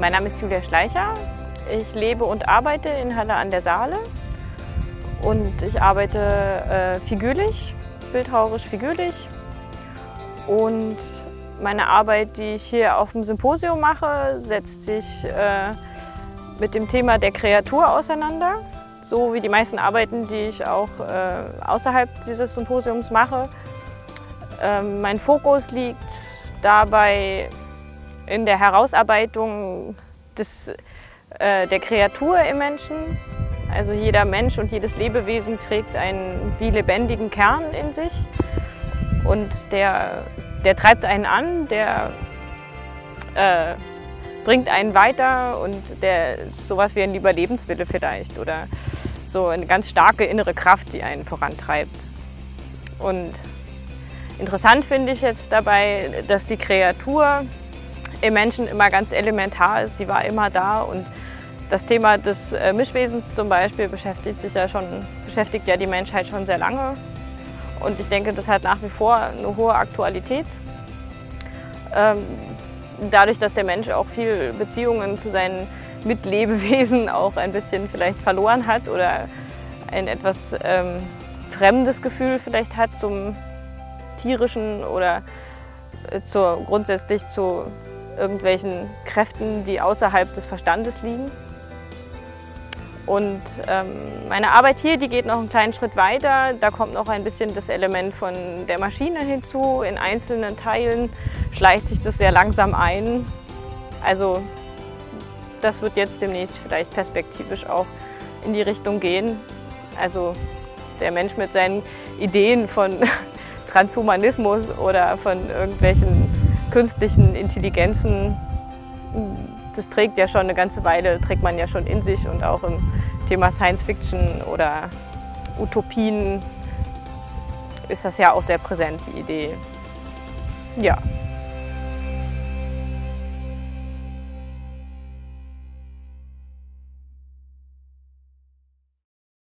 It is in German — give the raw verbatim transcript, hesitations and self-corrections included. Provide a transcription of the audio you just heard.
Mein Name ist Julia Schleicher. Ich lebe und arbeite in Halle an der Saale und ich arbeite äh, figürlich, bildhauerisch-figürlich. Und meine Arbeit, die ich hier auf dem Symposium mache, setzt sich äh, mit dem Thema der Kreatur auseinander. So wie die meisten Arbeiten, die ich auch äh, außerhalb dieses Symposiums mache. Ähm, mein Fokus liegt dabei in der Herausarbeitung des, äh, der Kreatur im Menschen. Also jeder Mensch und jedes Lebewesen trägt einen wie lebendigen Kern in sich. Und der, der treibt einen an, der äh, bringt einen weiter und der ist sowas wie ein Überlebenswille vielleicht oder so eine ganz starke innere Kraft, die einen vorantreibt. Und interessant finde ich jetzt dabei, dass die Kreatur im Menschen immer ganz elementar ist, sie war immer da und das Thema des Mischwesens zum Beispiel beschäftigt sich ja schon, beschäftigt ja die Menschheit schon sehr lange und ich denke, das hat nach wie vor eine hohe Aktualität. Ähm, dadurch, dass der Mensch auch viel Beziehungen zu seinen Mitlebewesen auch ein bisschen vielleicht verloren hat oder ein etwas ähm, fremdes Gefühl vielleicht hat zum tierischen oder äh, zur, grundsätzlich zu irgendwelchen Kräften, die außerhalb des Verstandes liegen. Und ähm, meine Arbeit hier, die geht noch einen kleinen Schritt weiter. Da kommt noch ein bisschen das Element von der Maschine hinzu. In einzelnen Teilen schleicht sich das sehr langsam ein. Also das wird jetzt demnächst vielleicht perspektivisch auch in die Richtung gehen. Also der Mensch mit seinen Ideen von Transhumanismus oder von irgendwelchen künstlichen Intelligenzen, das trägt ja schon eine ganze Weile, trägt man ja schon in sich und auch im Thema Science Fiction oder Utopien ist das ja auch sehr präsent, die Idee. Ja.